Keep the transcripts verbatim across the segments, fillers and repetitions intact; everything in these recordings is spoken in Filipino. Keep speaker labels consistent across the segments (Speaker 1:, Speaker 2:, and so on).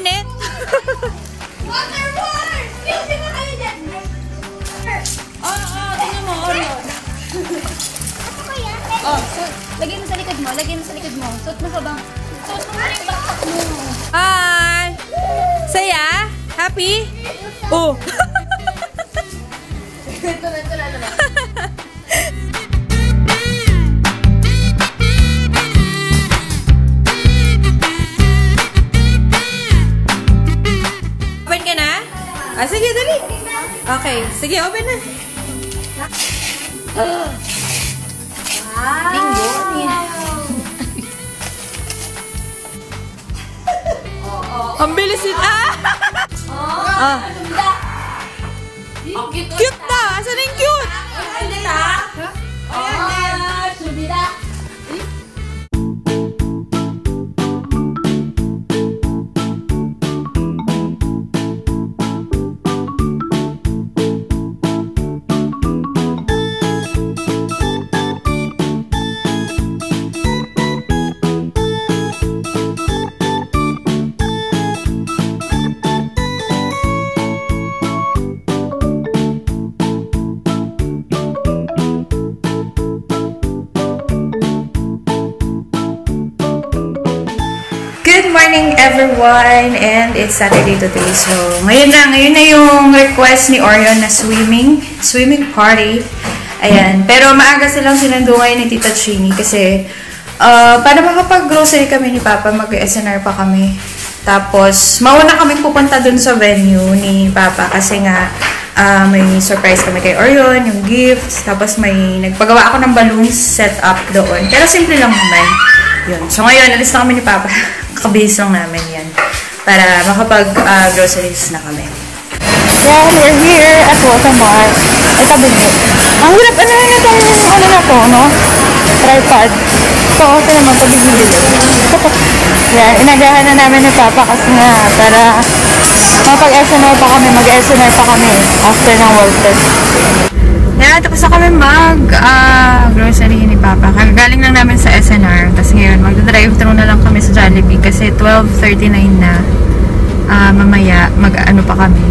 Speaker 1: init.
Speaker 2: Water, water! Beauty mo kayo dyan!
Speaker 1: Oo, oo, tingnan mo, Oreo.
Speaker 2: Ano kaya?
Speaker 1: Oh, so, lagay mo sa likod mo, lagay mo sa likod mo. Suot mo ka bang? Suot mo rin backpack mo. Hi! Saya? Happy? Oh!
Speaker 2: Ito na, ito na, ito na.
Speaker 1: Open ka na? Ah, sige, dali. Okay, sige, open na.
Speaker 2: Wow!
Speaker 1: Bingo. Ang bilis ito. Ah! Ah. Cute na! Asan na yung cute?
Speaker 2: Hindi na? Ah, subira.
Speaker 3: Good morning everyone, and it's Saturday today. So, ngayon na, ngayon na yung request ni Orion na swimming, swimming party. Ayan, pero maaga silang sinandungay ni Tita Chini kasi uh, para makapag-grocery kami ni Papa, mag-S N R pa kami. Tapos, mauna kami pupunta dun sa venue ni Papa kasi nga uh, may surprise kami kay Orion, yung gifts. Tapos may nagpagawa ako ng balloons set up doon. Pero simple lang naman. Yun. So ngayon, alis na kami ni Papa. Kakabihis lang namin yan. Para makapag-groceries uh, na kami.
Speaker 4: Yeah, we're here at Watermark. Ay, kabili. Ang hirap, ano yun itong, ano na to, no? Tripod. So, okay naman pag bibili. Yeah, inagahan na namin ni Papa kasi nga, para mapag-S N R pa kami, mag-S N R pa kami after ng World Test.
Speaker 3: Yeah, tapos na kami mag-grocery uh, ni Papa. Kagaling lang namin sa S N R. Tapos ngayon, mag-drive-thru na lang kami sa Jollibee kasi twelve thirty-nine na. Uh, mamaya, mag-ano pa kami.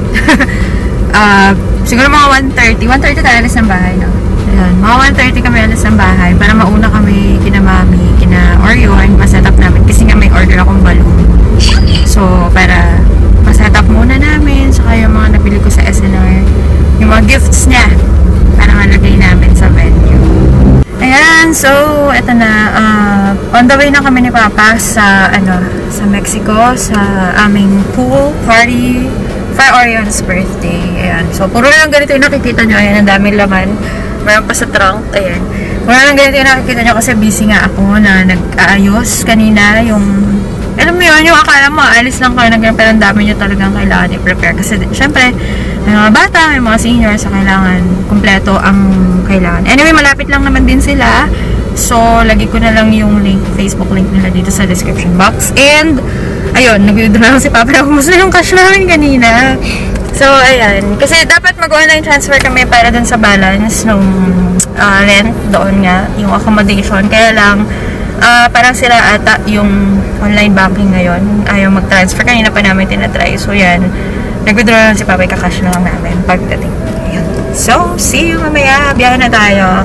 Speaker 3: uh, siguro mga one thirty. one thirty tayo alis ng bahay, no? Ayan, mga one thirty kami alis ng bahay para mauna kami kina Mami, kina Oreo, and ma-setup namin. Kasi nga may order akong balloon. So, para ma-setup muna namin. Saka yung mga nabili ko sa S N R. Yung mga gifts niya. Para malagay namin sa venue. Ayan, so, eto na. Uh, on the way na kami ni Papa sa, ano, sa Mexico, sa aming pool party for Orion's birthday. Ayan. So, puro lang ganito yung nakikita nyo. Ayan, ang daming laman. Mayroon pa sa trunk. Ayan. Puro lang ganito yung nakikita nyo kasi busy nga ako na nag-aayos kanina yung... Alam mo yun, yung akala mo, alis lang kayo ng pero ang dami nyo talagang kailangan i-prepare. Kasi, syempre, may mga bata, may mga seniors, so kailangan kumpleto ang kailangan. Anyway, malapit lang naman din sila. So, lagi ko na lang yung link, Facebook link nila dito sa description box. And, ayun, nag-withdraw lang si Papa na kumusta yung cash namin kanina. So, ayan. Kasi dapat mag-online transfer kami para dun sa balance nung uh, rent doon nga, yung accommodation. Kaya lang, Uh, parang sila ata yung online banking ngayon. Ayaw mag-transfer. Kanina pa namin tinatry. So, yan. Nag-withdraw lang si Papa. Kakash na lang namin pagdating. Ayan. So, see you mamaya. Biyahe na tayo.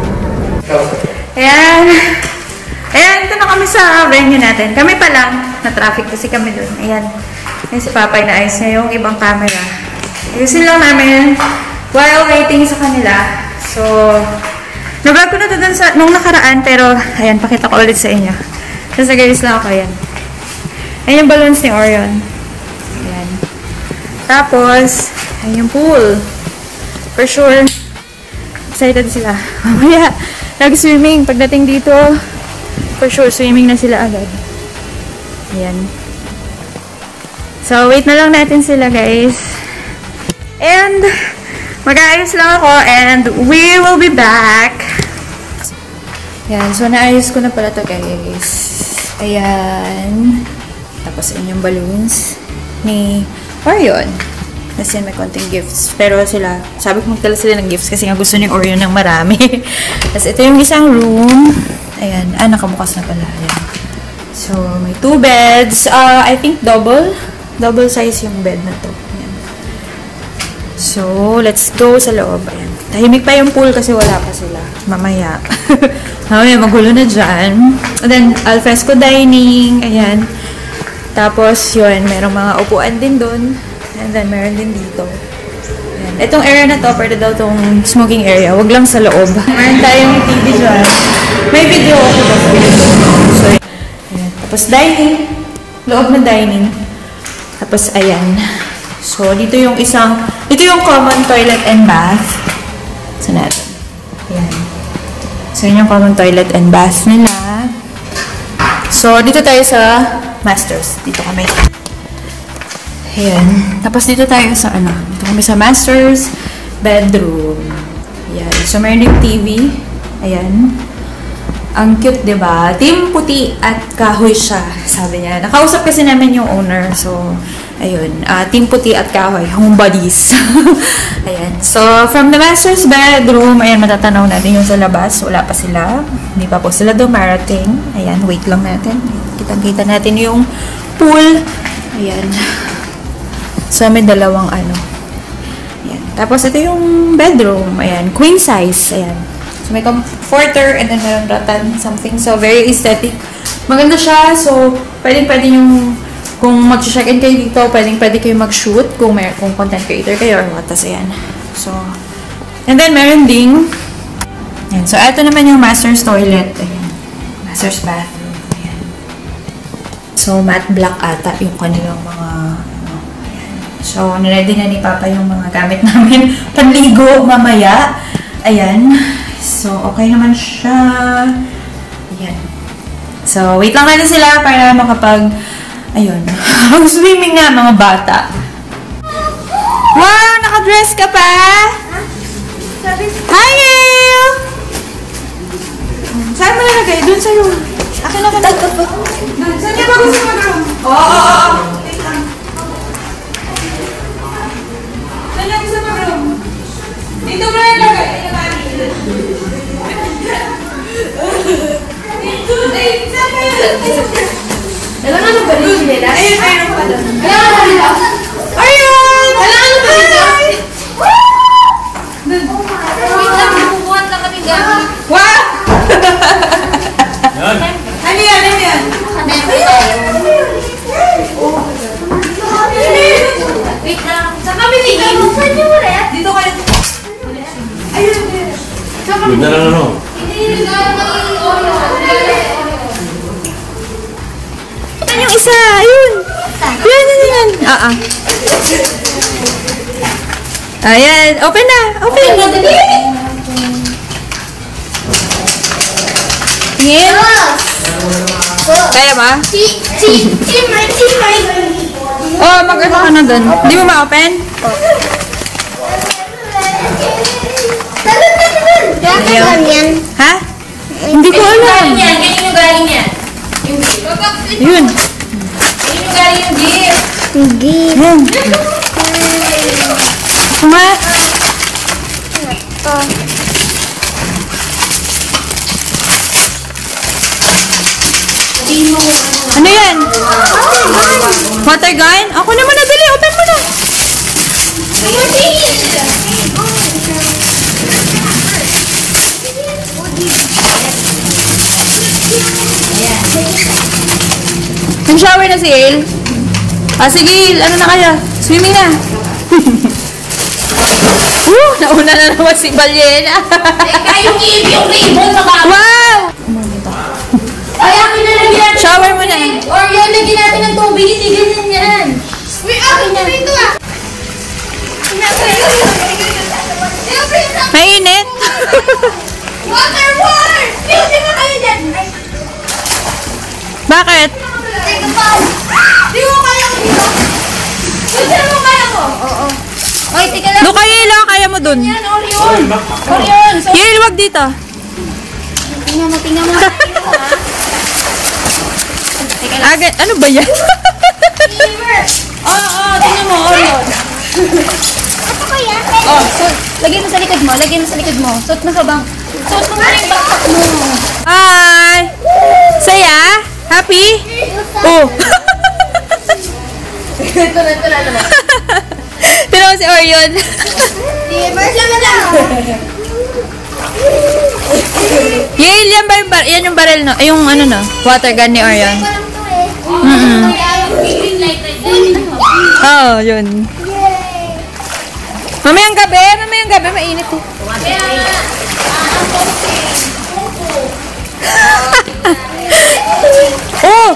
Speaker 3: Ayan. Ayan. Ito na kami sa venue natin. Kami pa lang. Na-traffic kasi kami dun. Ayan. Ayan si Papa. Inaayos niya yung ibang camera. Ayusin lang namin while waiting sa kanila. So, nag-vlog ko na ito dun sa, nung nakaraan, pero, ayan, pakita ko ulit sa inyo. Tapos nag-ayos lang ako, ayan. Ayan yung balloons ni Orion. Ayan. Tapos, ayan yung pool. For sure, excited sila. Mamaya, nag-swimming. Pagdating dito, for sure, swimming na sila agad. Ayan. So, wait na lang natin sila, guys. And, mag-aayos lang ako and we will be back. Yan. So, naayos ko na pala to guys. Ayan. Tapos, yun yung balloons ni Orion. Kasi may konting gifts. Pero sila, sabi ko magdala sila ng gifts kasi nga gusto ni Orion ng marami. Tapos, ito yung isang room. Ayan. Ah, nakabukas na pala. Ayan. So, may two beds. Uh, I think double. Double size yung bed na to. Ayan. So, let's go sa loob. Ayan. Tahimik pa yung pool kasi wala pa sila. Mamaya. Mamaya, magulo na dyan. And then, alfresco dining. Ayan. Tapos, yun, merong mga upuan din dun. And then, meron din dito. Ayan. Itong area na to, pwede daw tong smoking area. Wag lang sa loob. Meron tayong T V dyan. May video ako ba sa video. So, ayan. Tapos, dining. Loob na dining. Tapos, ayan. So, dito yung isang, dito yung common toilet and bath. So, natin. Ayan. So, yun yung common toilet and bath nila. So, dito tayo sa masters. Dito kami. Ayan. Tapos, dito tayo sa, ano, dito kami sa masters bedroom. Ayan. So, meron yung T V. Ayan. Ang cute, diba? Team puti at kahoy siya, sabi niya. Nakausap kasi namin yung owner. So, ayun. Uh, team puti at kahoy. Home buddies. Ayan. So, from the master's bedroom, ayan, matatanaw natin yung sa labas. Wala pa sila. Hindi pa po sila dumarating. Ayan, wait lang natin. Kitang-kita natin yung pool. Ayan. So, may dalawang ano. Ayan. Tapos, ito yung bedroom. Ayan. Queen size. Ayan. So, may comforter and then meron ratan, something. So, very aesthetic. Maganda siya. So, pwedeng-pwede yung, kung mag-check-in kayo dito, pwedeng-pwede kayo mag-shoot kung, may, kung content creator kayo or what. Tapos, ayan. So, and then, meron ding, ayan. So, ito naman yung master's toilet. Ayan. Master's bathroom. Ayan. So, matte black ata yung kanilang mga, ano, ayan. So, niready na ni Papa yung mga gamit namin. Panligo mamaya. Ayan. So, okay naman siya. Ayan. So, wait lang natin sila para makapag, ayun, swimming nga mga bata. Wow! Nakadress ka pa? Hi, Gail! Saan mo nalagay? Doon sa'yo. Akin na ka na. Doon. Saan niya ba gusto mag-room? Oo, oo, oo. Saan niya gusto mag-room? Dito mo nalagay.
Speaker 2: Kailangan mo ba dito nila?
Speaker 3: Ayun, ayun pala.
Speaker 2: Kailangan mo nila?
Speaker 3: Ayun!
Speaker 2: Kailangan mo ba dito? Wait lang, bubuhat lang kami gamit.
Speaker 3: Wow! Ano yan? Ano yan?
Speaker 2: Wait lang. Saan kami dito? Saan niyo ulit?
Speaker 3: Dito kayo. Ayun.
Speaker 5: Yun na lang ano.
Speaker 2: Hindi,
Speaker 3: Yan yung isa. Ayun. Yan, yan, yan. Ah, ah. Ayan. Open na. Open. Tingin. Kaya ba?
Speaker 2: Si, si, si, my, si, my.
Speaker 3: Oh, mag-ano ka na dun. Di mo ma-open?
Speaker 2: Kailangan yan.
Speaker 3: Ha? Hindi ko alam.
Speaker 2: Galing yan. Ganyan yung galing yan. Yung gift.
Speaker 3: Yun.
Speaker 2: Ganyan yung galing yung gift.
Speaker 3: Yan. Kuma. Ano yan? Water gun? Ako naman na, dali. Open mo na. Yung shower na si Ale. Ah, sige, ano na kayo? Swimming na. Woo! Nauna na naman si Balyena.
Speaker 2: Teka, yung gift, yung ribbon sa baba.
Speaker 3: Wow!
Speaker 2: Ay, akin na lagyan natin.
Speaker 3: Shower mo na.
Speaker 2: Or yun, lagyan natin ng tubig. Hindi ganyan yan. Wait, akin na rin ito ah.
Speaker 3: Mainit.
Speaker 2: Water, water! Hindi mo kayo dyan.
Speaker 3: Bakit?
Speaker 2: Take a bow. Di mo kaya ko dito. Gusto mo kaya ko? Oo. Oy, tika lang.
Speaker 3: Doon kayo ilo, kaya mo dun.
Speaker 2: Yan, Orion. Orion. So,
Speaker 3: Yel, wag dito.
Speaker 2: tingnan mo, tingnan mo. Tingnan mo, ha? Teka lang.
Speaker 3: Agad, ano ba yan?
Speaker 2: Silver.
Speaker 1: Oo, oh, oh, tingnan mo, Orion.
Speaker 2: Ano ko yan?
Speaker 1: Oh, so, lagyan mo sa likod mo, lagyan mo sa likod mo. Suot mo sa bang, suot mo muna yung backpack mo.
Speaker 3: Hi! Saya? Happy? Oh.
Speaker 2: Ito na, ito na, ito na.
Speaker 1: Tinaw si Orion.
Speaker 2: First naman lang.
Speaker 1: Yael, yan ba yung, bar yan yung barrel no? Ay, yung ano no? Water gun ni Orion. Mm-mm. Oo, oh, yun. Mamayang gabi, mamayang gabi, mainit eh. Oh!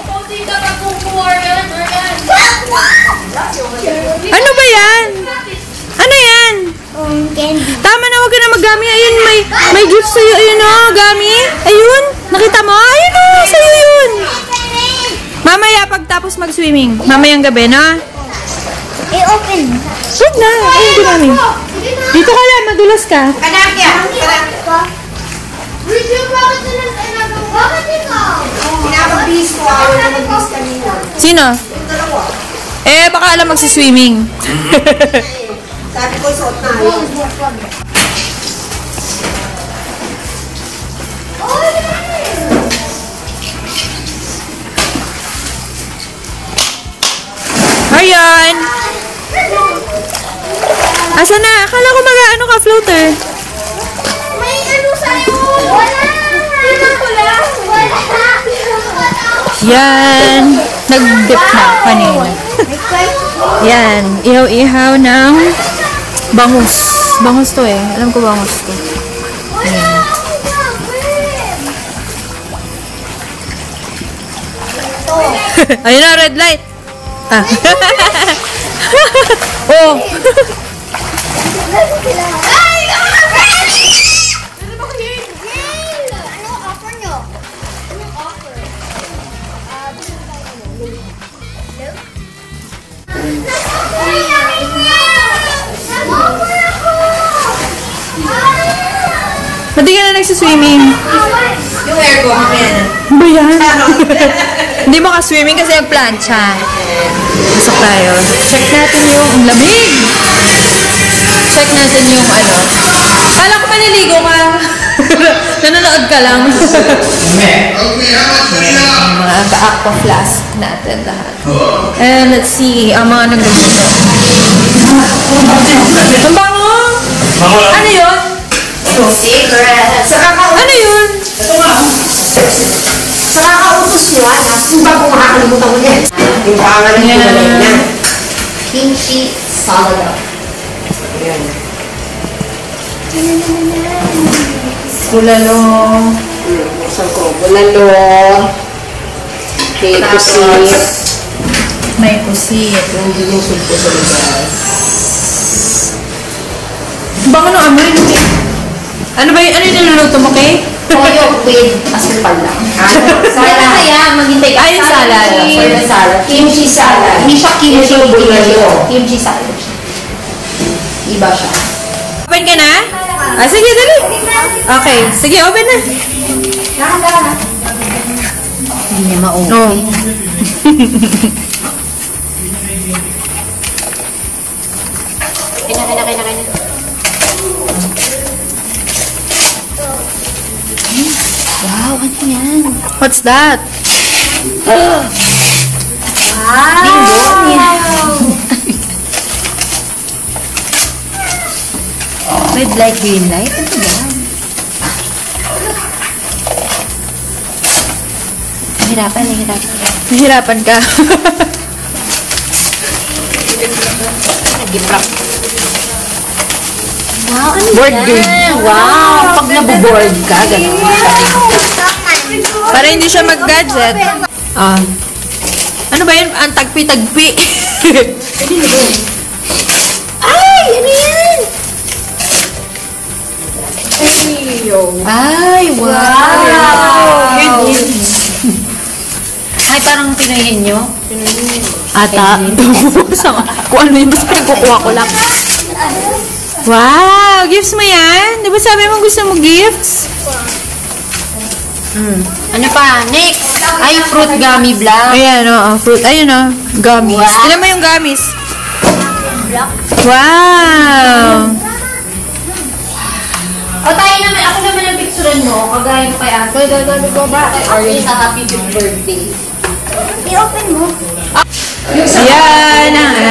Speaker 1: Ano ba yan? Ano yan? Tama na, huwag ka na mag-gami. Ayun, may, may gift sa'yo. Ayun o, gami. Ayun, nakita mo? Ayun o, sa'yo yun. Mamaya, pagtapos mag-swimming. Mamayang gabi, na?
Speaker 2: I-open.
Speaker 1: Huwag na, ayun din namin. Dito ka lang, madulas ka.
Speaker 2: Kanakya. Review, bakit na lang? Bakit ikaw? Pinapabis ko. Ako na mag-bis kanina.
Speaker 1: Sino? Eh, baka alam magsiswimming.
Speaker 2: Sabi ko, suot na yun.
Speaker 1: Ayan. Asa na? Akala ko mag-ano ka, floater.
Speaker 2: May ano sa'yo? Wala! Wala! Wala!
Speaker 1: Yan. Nag-dip na kanina. Yan. Ihaw-ihaw ng bangus. Bangus to eh. Alam ko bangus to. Ayan. Ayun na, red light. Ah. Oh.
Speaker 2: Ay! Ano ba kayo? Ano offer nyo? Anong offer? Ah, gusto mo tayo ano? Look? Nag-offer ako!
Speaker 1: Ba't di ka na nagsiswimming?
Speaker 2: Yung air ko, man.
Speaker 1: Ba yan? Hindi mo ka-swimming kasi yung plancha. Pasok tayo. Check natin yung lamig. Check natin yung ano. Kala ko maliligo ka. Nanonood ka lang. Mga ka-aqua flask natin lahat. And let's see, ang mga nagluto. Ang bango! Ano yun?
Speaker 2: Secret. Sa kakautos.
Speaker 1: Ano yun?
Speaker 2: Sa kakautos nyo, ah. Hindi ba kung makakalimutan ko yan? Yung pangalan ng kulay na. Kimchi salad. Ayan.
Speaker 1: Bulalo.
Speaker 2: Buksan ko. Bulalo. Okay, pusit.
Speaker 1: May pusit.
Speaker 2: Hindi yung sulpo sa labas.
Speaker 1: Baka ano amoy? Ano ba yun? Ano yung niluluto mo, Kay?
Speaker 2: Toyo with asukal lang. Salad. Kaya maghintay ka.
Speaker 1: Ay, yung salad.
Speaker 2: Salad. salad. Kimchi salad. Hindi siya kimchi. Kimchi salad. Iba siya.
Speaker 1: Open ka na? Ah, sige, dali. Okay. Sige, open na.
Speaker 2: Hindi niya ma-open.
Speaker 1: Oh.
Speaker 2: Kina, kina, kina, kina. Wow, ano yan?
Speaker 1: What's that?
Speaker 2: Wow! Red light, green light? Ano yan? Nahirapan, nahirapan.
Speaker 1: Nahirapan ka.
Speaker 2: Nag-giprap. Wow, ano
Speaker 1: Board
Speaker 2: yan?
Speaker 1: game.
Speaker 2: Wow, pag nabuboard ka, gano'n.
Speaker 1: Para hindi siya mag-gadget. Ah. Ano ba yun? Ang tagpi-tagpi.
Speaker 2: Ay, ano yan? Ay, wow! Ay, parang pinayin nyo?
Speaker 1: Ata. Kung ano yun, basta pinagkukuha ko lang. Wow! Gifts mo yan? Di ba sabi mo gusto mo gifts?
Speaker 2: Hmm. Ano pa? Next! Ay, fruit gummy block.
Speaker 1: Ayan, oo. Fruit. Ayun, o. Gummies.
Speaker 2: Wow.
Speaker 1: Ilan mo yung gummies? Wow!
Speaker 2: O, tayo naman. Ako naman ang picturean mo. Kagaya mo kay Ate. Go, go, go, go back. Orange sa happy birthday. I-open mo.
Speaker 1: Yan ang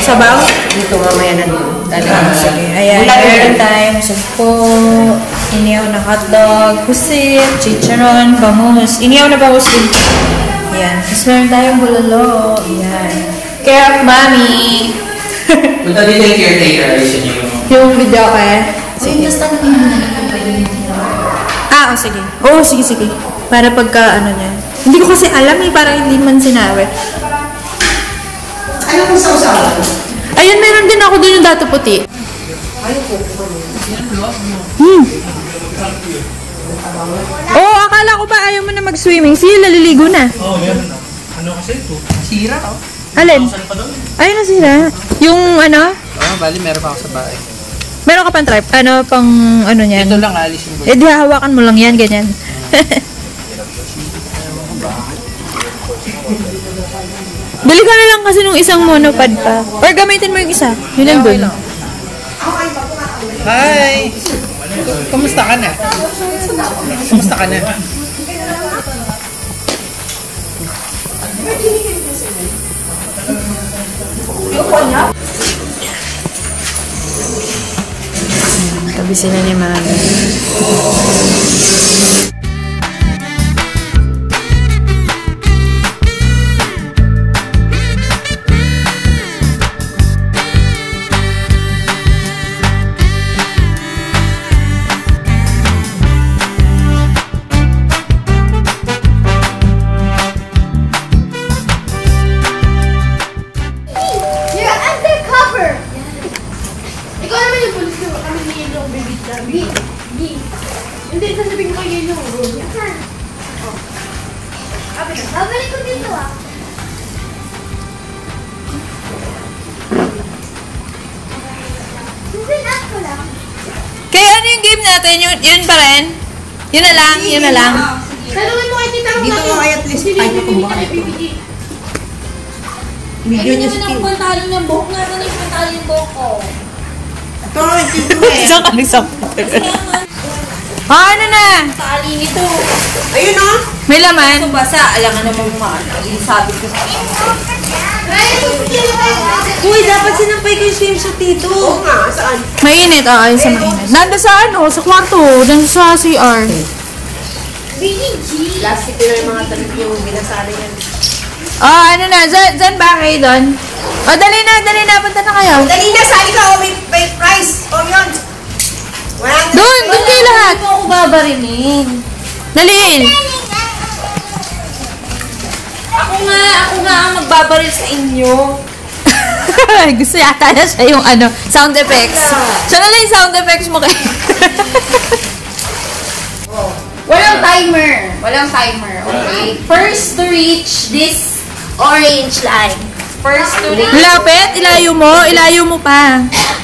Speaker 1: sabaw?
Speaker 3: Dito mamaya na dito.
Speaker 1: Ah, sige. Ayan, meron tayong sugpo, inihaw na hotdog, pusit, chicharon, bangus. Inihaw na bangus din. Ayan. Tapos meron tayong bulalo. Ayan. Care of mommy.
Speaker 5: Punta dito yung caretaker. Ayusin niyo yung...
Speaker 1: Yung video ko eh. Sige. Ah, oh, sige. Oo, oh, sige, sige. Para pagka ano niya. Hindi ko kasi alam eh, parang hindi man sinabi.
Speaker 3: Ano kung sausawan?
Speaker 1: Ayun, meron din ako dun yung dato puti. Hmm. Oo, oh, akala ko ba ayaw mo na mag-swimming? Sige, laliligo na.
Speaker 5: Oo, oh, meron na. Ano kasi ito? Sira to.
Speaker 1: Alin? Ayun na sila. Yung ano?
Speaker 6: Ah, bali meron pa ako sa bahay.
Speaker 1: Meron ka pang trip? Ano, pang ano niyan?
Speaker 6: Ito lang alisin ko.
Speaker 1: Eh, di hawakan mo lang yan, ganyan. Bili ka na lang kasi nung isang monopod pa. Or gamitin mo yung isa. Yun lang dun.
Speaker 6: Hi! Kumusta ka na? Kumusta ka na?
Speaker 1: Tabi sila ni Mami.
Speaker 2: You're undercover! Ikaw naman yung police ko. Kami ni Yellow, baby. B. B. Hindi, sasabihin ko Yellow. Yan. Oh. Sabi na. Babalik ko dito ah. Susunod ko lang.
Speaker 1: Kaya ano yung game natin? Yun, yun pa rin? Yun na lang, yun na lang.
Speaker 2: Tanungin mo kay Tita Rob
Speaker 3: Dito
Speaker 2: natin.
Speaker 3: mo kaya at least
Speaker 2: Hindi,
Speaker 3: tayo
Speaker 2: hindi,
Speaker 3: kung
Speaker 2: hindi
Speaker 3: baka
Speaker 2: kami
Speaker 3: ito.
Speaker 2: bibigyan.
Speaker 3: Video niya sa team.
Speaker 2: pantalo ng buhok nga rin yung pantalo yung buhok ko.
Speaker 3: Ito, ito eh.
Speaker 1: Isang kalisang. Ah, ano na?
Speaker 2: Tali nito.
Speaker 3: Ayun o.
Speaker 1: May laman?
Speaker 3: Basa, alangan naman mga ano. Sabi ko sa
Speaker 2: Uy, dapat sinampay ko yung swimsuit dito.
Speaker 3: Oo nga, saan?
Speaker 1: Mainit, oo, ayun sa mainit. Nanda sa ano, sa kwarto, nanda sa C R.
Speaker 2: B G.
Speaker 3: Plastic ko na yung mga talit yung binasali yan.
Speaker 1: Oh, ano na, dyan, dyan ba kayo doon? O, dali na, dali na, punta na kayo.
Speaker 3: Dali na, sali ka. Oh, may, may price. Oh, yun. Walang
Speaker 1: Doon, doon kayo lahat.
Speaker 2: Hindi mo ako babarinin.
Speaker 1: Daliin.
Speaker 2: Ako nga, ako nga ang magbabaril sa inyo.
Speaker 1: Gusto yata na siya yung ano, sound effects. Siya na lang yung sound effects mo kayo.
Speaker 2: Walang timer. Walang timer, okay? First to reach this orange line. First to reach.
Speaker 1: Lapit, ilayo mo, ilayo mo pa.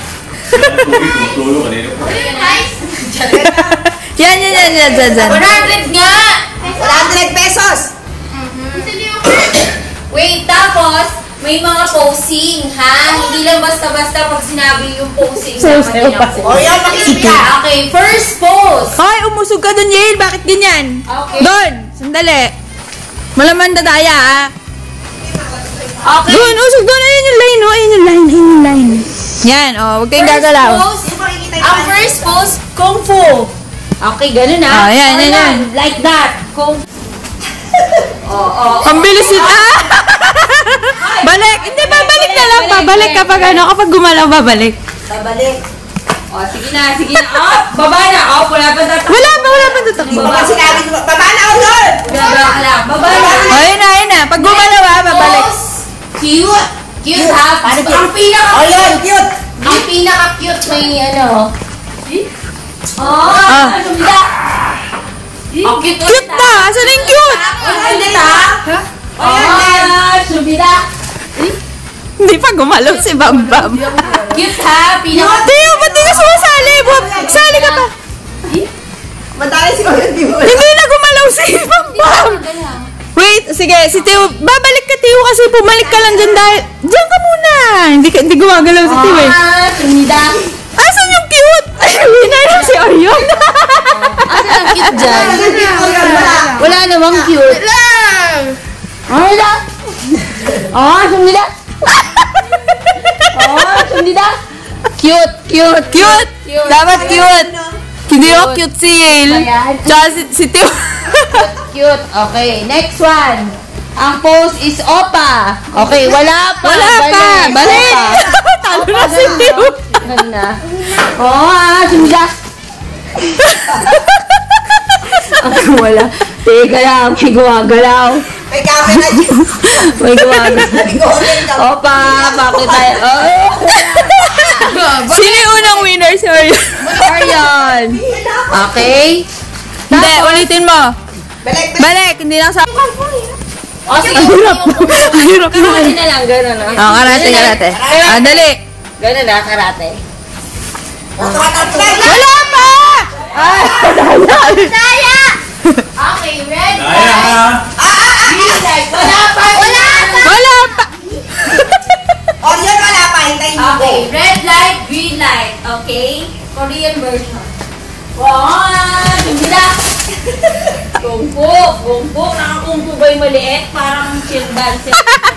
Speaker 1: Yan, yan, yan, yan, yan, yan.
Speaker 2: one hundred nga!
Speaker 3: one hundred pesos.
Speaker 2: Wait, tapos, may mga posing, ha? Hindi lang basta-basta pag sinabi yung posing sa kanina po.
Speaker 3: Oh, yan, makikita.
Speaker 2: Okay, first pose.
Speaker 1: Hoy, umusog ka doon, Yale. Bakit ganyan?
Speaker 2: Okay.
Speaker 1: Doon, sandali. Malaman dadaya, ah.
Speaker 2: Okay.
Speaker 1: Doon, usog doon. Ayun yung line, oh. Ayun yung line, ayun yung line. Yan, oh. Huwag kayong
Speaker 2: First
Speaker 1: gagalaw.
Speaker 2: pose, ang first pose, Kung Fu. Okay, ganun
Speaker 1: Ah,
Speaker 2: ha?
Speaker 1: yan, yan, yan.
Speaker 2: Like that. Kung Oh, oh.
Speaker 1: Ang bilis nito. Ah! Balik. Hindi, babalik na lang. Babalik kapag ano, kapag gumalaw, babalik.
Speaker 2: Babalik. Oh, sige na, sige na. Oh, baba na. Oh, wala pa tatakbo.
Speaker 1: Wala pa, wala pa tatakbo.
Speaker 3: Baka sinabi ko, baba na ako doon.
Speaker 2: Baba ka lang. Baba na.
Speaker 1: Oh, ayun na, ayun na. Pag gumalaw, ah, babalik.
Speaker 2: Pose. Cute. Cute ha? Ang pinaka
Speaker 3: Oh, yun, cute.
Speaker 2: Ang pinaka-cute may ano. Oh,
Speaker 1: Ah.
Speaker 2: ano ba? Ang cute
Speaker 1: Cute na. Asan yung cute?
Speaker 2: Ang cute ha? Ah, subida.
Speaker 1: Hindi pa gumalaw si Bam Bam.
Speaker 2: Cute ha? Pinaka
Speaker 1: Tiyo, ba't di ka sumasali? Bob, sali ka pa.
Speaker 3: Madali si Kuya Timo.
Speaker 1: Hindi na gumalaw si Bam Bam. Wait, sige, si Tiyo, babalik ka Tiyo kasi bumalik ka lang dyan dahil, dyan ka muna. Hindi, ka, hindi gumagalaw si Tiyo eh.
Speaker 2: Ah, sumida.
Speaker 1: Asan yung cute? Hinayang si Orion.
Speaker 2: Asan ang cute dyan? Wala namang cute. Ano lang? Ah, sumida.
Speaker 3: Sumida. Cute, cute,
Speaker 1: Cute! Dapat cute! Hindi ako cute si Yale.
Speaker 3: Ayan.
Speaker 1: Tsaka si, si Tio.
Speaker 3: Cute. Okay, next one. Ang pose is Opa. Okay, wala pa.
Speaker 1: Wala pa. Balik. Talo na si Tio.
Speaker 3: Ganda. Oo, ah, sumida. Ang wala. Teka lang, may gumagalaw.
Speaker 2: May camera dyan.
Speaker 3: May gumagalaw.
Speaker 2: Golden ka.
Speaker 3: Opa, bakit tayo? Oh.
Speaker 1: Sino yung unang winner? Si Orion.
Speaker 3: Orion. Okay.
Speaker 1: Hindi, ulitin mo.
Speaker 2: Balik, balik.
Speaker 1: Balik, hindi lang sa...
Speaker 3: O, sige.
Speaker 1: Hirap. Hirap mo.
Speaker 3: Karate na lang, gano'n na.
Speaker 1: Oh, karate, karate. Ah, dali.
Speaker 3: Gano'n na, karate.
Speaker 1: Wala pa!
Speaker 2: Daya!
Speaker 3: Okay, red
Speaker 5: Kaya ha?
Speaker 3: green light. Wala pa, wala pa.
Speaker 1: Wala pa!
Speaker 2: Orion, wala pa. Hintayin mo.
Speaker 3: Okay, red light, green light. Okay? Korean version. One, tumila. Kungpo, kungpo. Nakakungpo ba yung maliit? Parang chill dance.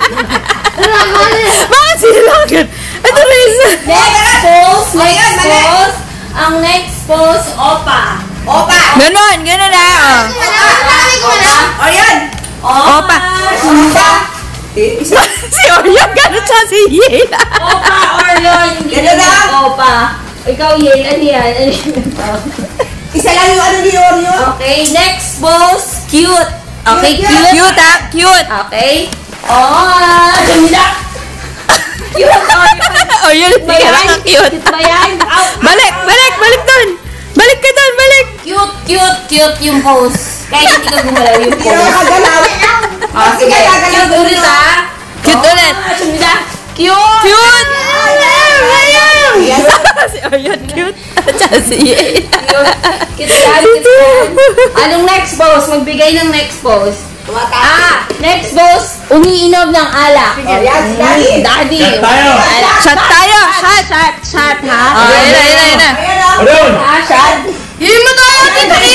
Speaker 1: Bakit sila agad? Ito na isa.
Speaker 3: Next pose,
Speaker 2: Ayan,
Speaker 3: next
Speaker 2: mali.
Speaker 3: pose. Ang next pose, Opa.
Speaker 2: Opa.
Speaker 1: Ganon, ganon na. Oh.
Speaker 2: Orion.
Speaker 1: Opa.
Speaker 3: Opa.
Speaker 1: Si Orion, ganon siya si Yale.
Speaker 3: Opa, Orion. Hindi
Speaker 2: Ganun
Speaker 3: naman
Speaker 2: lang.
Speaker 3: Opa. Ikaw, Yale. Ano yan? Ano yan?
Speaker 2: Isa lang yung ano ni Orion.
Speaker 3: Okay, next pose, cute. Okay,
Speaker 2: Cute,
Speaker 3: cute.
Speaker 1: Cute ah, cute.
Speaker 3: Okay. Oh, Jamila. Cute. Oh,
Speaker 1: Oh, yun,
Speaker 3: ba
Speaker 1: sige
Speaker 3: yan?
Speaker 1: lang ang cute.
Speaker 3: Cute ba yan? Ow,
Speaker 1: Balik, balik, balik dun. Balik ka dun, balik.
Speaker 3: Cute, cute, cute yung pose. Kahit hindi ka gumalaw yung
Speaker 2: Hindi naman
Speaker 3: pose.
Speaker 2: kagalaw.
Speaker 3: Oh, sige.
Speaker 2: gagalaw
Speaker 3: Cute
Speaker 2: ko
Speaker 3: ulit
Speaker 2: dito.
Speaker 3: ah.
Speaker 1: Cute
Speaker 3: Oh,
Speaker 1: ulit.
Speaker 3: Jamila. Cute.
Speaker 1: Cute.
Speaker 2: Ayan.
Speaker 1: Si Orion, cute. Tsaka si Yale.
Speaker 3: Cute. Cute yan, cute yan. Anong next pose? Magbigay ng next pose.
Speaker 2: Tumataas.
Speaker 3: Ah, next boss, umiinom ng alak.
Speaker 2: Sige, yan, si Daddy.
Speaker 3: Daddy.
Speaker 5: Shot tayo.
Speaker 3: Alak.
Speaker 1: Shot tayo.
Speaker 3: Shot, shot, shot, ha?
Speaker 1: Oh, yun na, yun na, yun na.
Speaker 2: Ayan o.
Speaker 5: Orion!
Speaker 3: Ha, shot? Yun mo tayo, Titri!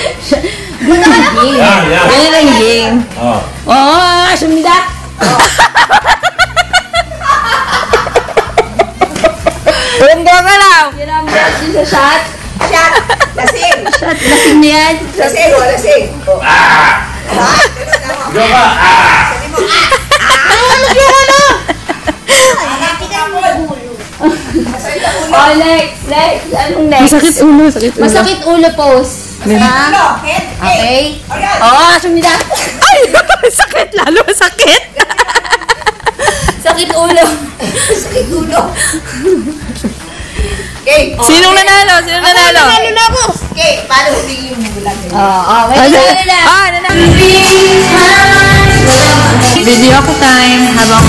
Speaker 5: Yan, yan.
Speaker 3: Ganyan ang game.
Speaker 5: Oh.
Speaker 3: Oh, sumida.
Speaker 1: Huwag gagalaw.
Speaker 3: Yun ang boss yun sa shot.
Speaker 2: Shot. Lasing.
Speaker 3: Shot, lasing na yan.
Speaker 2: Lasing o, lasing. O.
Speaker 5: Ah!
Speaker 2: Ha? Ganun lang o.
Speaker 5: Go ka! Ah!
Speaker 2: Sabi mo, ah! Ah! Hanapin ka mo. Masakit ang ulo.
Speaker 3: Oh, next, next. Anong next?
Speaker 1: Masakit ulo, sakit ulo.
Speaker 3: Masakit ulo pose. Ha?
Speaker 2: Ulo. Head.
Speaker 3: Okay.
Speaker 2: Orion.
Speaker 3: Oh, sumida.
Speaker 1: Ay, sakit, lalo sakit.
Speaker 3: Sakit ulo.
Speaker 2: Sakit ulo. Okay.
Speaker 1: Sinong nanalo? Sinong nanalo?
Speaker 2: na ako. Okay, paano hindi yung bulag?
Speaker 3: Oh, oh, may nanalo na.
Speaker 1: Ah, nanalo. Video ako time habang...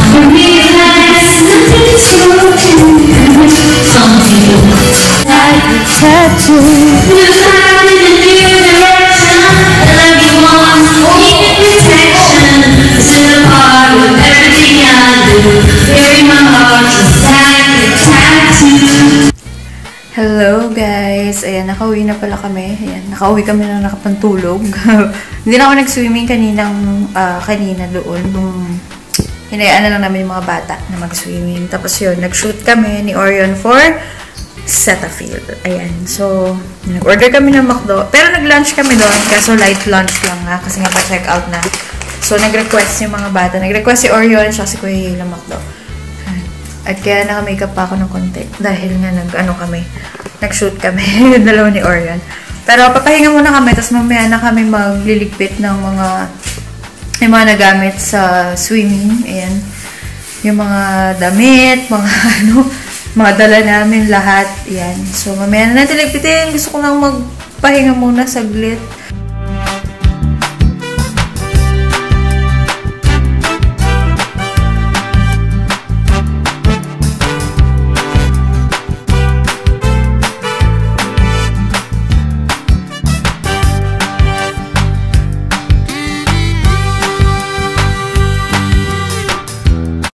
Speaker 1: Hello guys! Ayan, nakauwi na pala kami. Ayan, nakauwi kami na nakapantulog. Hindi na ako nag-swimming kaninang, ah, kanina doon. Nung hinayaan na lang namin yung mga bata na mag-swimming. Tapos yun, nag-shoot kami ni Orion for Cetaphil. Ayan, so, nag-order kami ng McDo. Pero nag-lunch kami doon, kaso light lunch lang ha, kasi nga pa-check out na. So, nag-request yung mga bata. Nag-request si Orion, siya si Kuya Yale ng McDo. At kaya naka-makeup pa ako ng konti. Dahil nga nag-ano kami, nag-shoot kami, dalawa ni Orion. Pero papahinga muna kami, tapos mamaya na kami magliligpit ng mga, yung mga nagamit sa swimming. Ayan. Yung mga damit, mga ano, mga dala namin, lahat. Ayan. So mamaya na natin ligpitin. Gusto ko lang magpahinga muna saglit.